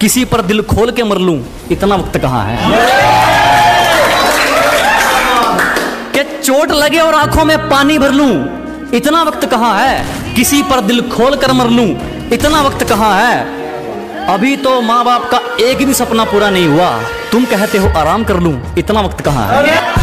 किसी पर दिल खोल के मर लूं, इतना वक्त कहाँ है। कि चोट लगे और आंखों में पानी भर लूं, इतना वक्त कहाँ है। किसी पर दिल खोल कर मर लूं, इतना वक्त कहाँ है। अभी तो माँ बाप का एक भी सपना पूरा नहीं हुआ, तुम कहते हो आराम कर लूं, इतना वक्त कहाँ है।